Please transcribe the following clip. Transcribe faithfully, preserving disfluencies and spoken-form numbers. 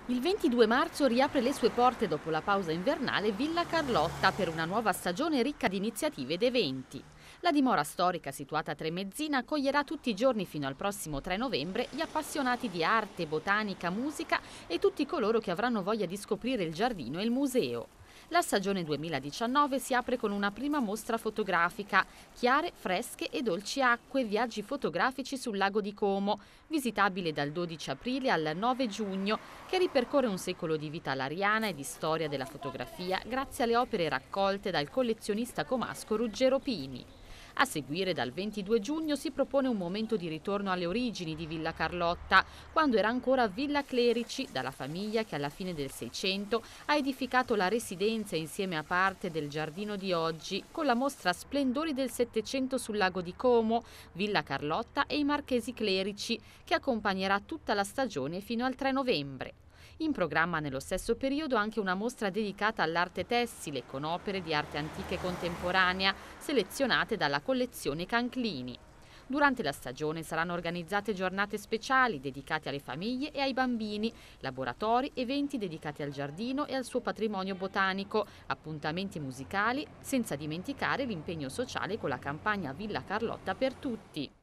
Il ventidue marzo riapre le sue porte dopo la pausa invernale Villa Carlotta per una nuova stagione ricca di iniziative ed eventi. La dimora storica situata a Tremezzina accoglierà tutti i giorni fino al prossimo tre novembre gli appassionati di arte, botanica, musica e tutti coloro che avranno voglia di scoprire il giardino e il museo. La stagione duemiladiciannove si apre con una prima mostra fotografica, chiare, fresche e dolci acque, viaggi fotografici sul lago di Como, visitabile dal dodici aprile al nove giugno, che ripercorre un secolo di vita lariana e di storia della fotografia grazie alle opere raccolte dal collezionista comasco Ruggero Pini. A seguire, dal ventidue giugno, si propone un momento di ritorno alle origini di Villa Carlotta, quando era ancora Villa Clerici, dalla famiglia che alla fine del Seicento ha edificato la residenza insieme a parte del giardino di oggi, con la mostra Splendori del Settecento sul lago di Como, Villa Carlotta e i Marchesi Clerici, che accompagnerà tutta la stagione fino al tre novembre. In programma nello stesso periodo anche una mostra dedicata all'arte tessile con opere di arte antica e contemporanea selezionate dalla collezione Canclini. Durante la stagione saranno organizzate giornate speciali dedicate alle famiglie e ai bambini, laboratori, eventi dedicati al giardino e al suo patrimonio botanico, appuntamenti musicali, senza dimenticare l'impegno sociale con la campagna Villa Carlotta per tutti.